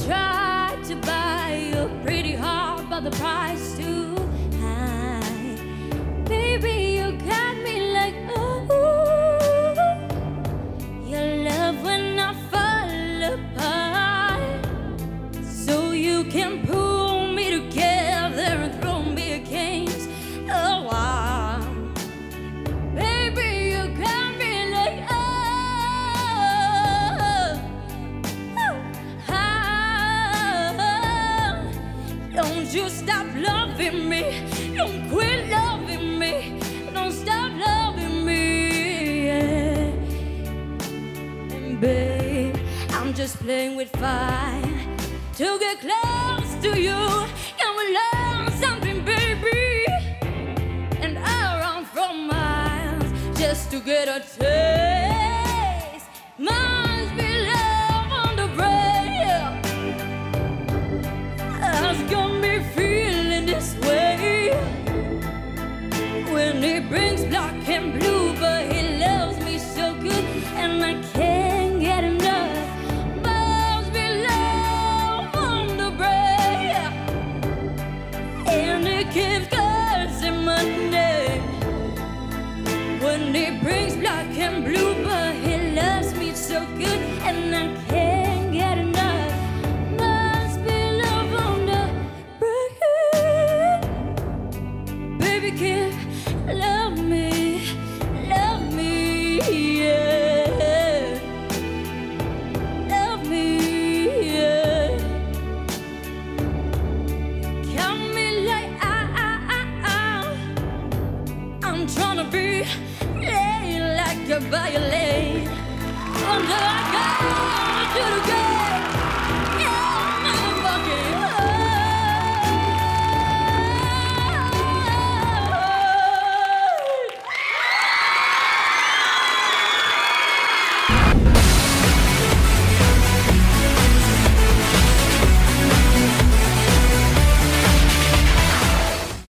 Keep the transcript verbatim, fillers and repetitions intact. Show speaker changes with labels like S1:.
S1: tried to buy your pretty heart, but the price too high. Baby, you got me like, oh, your love will not fall apart, so you can pull me together and throw me against the wall. Baby, you got me like, oh, oh, oh. Don't you stop loving me, don't quit loving me, don't stop loving me, yeah. And babe, I'm just playing with fire to get close to you. Can we learn something, baby? And I run from miles just to get a taste. Must be love on the brain that's got me feeling this way. When he brings black and blue, but he loves me so good, and I can't get enough. Must be love on the brain, and he keeps cursing my name. When he brings black and blue, but he loves me so good, and I can't get enough. Must be love on the brain. Baby, keep